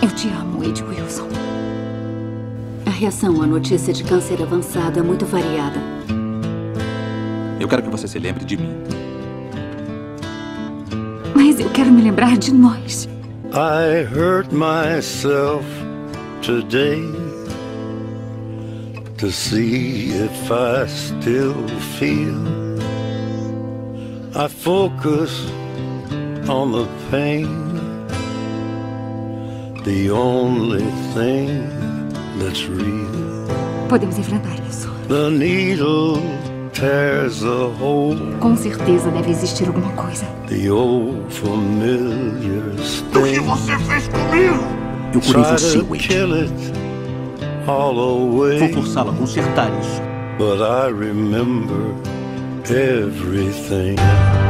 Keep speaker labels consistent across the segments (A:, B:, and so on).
A: Eu te amo, Wade Wilson. A reação à notícia de câncer avançado é muito variada.
B: Eu quero que você se lembre de mim.
A: Mas eu quero me lembrar de nós.
C: I hurt myself today to see if I still feel. I focus on the pain, the only thing that's real.
A: Podemos enfrentar isso.
C: The needle tears a hole.
A: Com certeza deve existir alguma coisa.
C: The old familiar sting.
D: O que você fez comigo?
B: Eu curei
C: Try
B: você,
C: to
B: Wade.
C: kill it all away.
B: Vou forçá-la a consertar isso.
C: But I remember everything.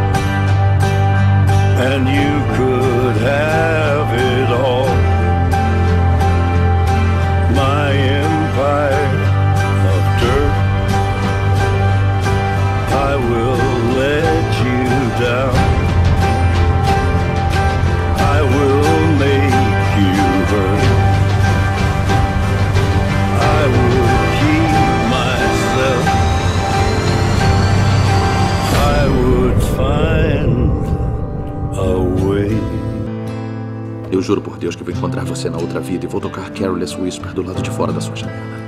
C: And you could have it all. My empire of dirt. I will let you down. I will make you hurt. I will keep myself. I would find a way.
B: Eu juro por Deus que vou encontrar você na outra vida e vou tocar Careless Whisper do lado de fora da sua janela.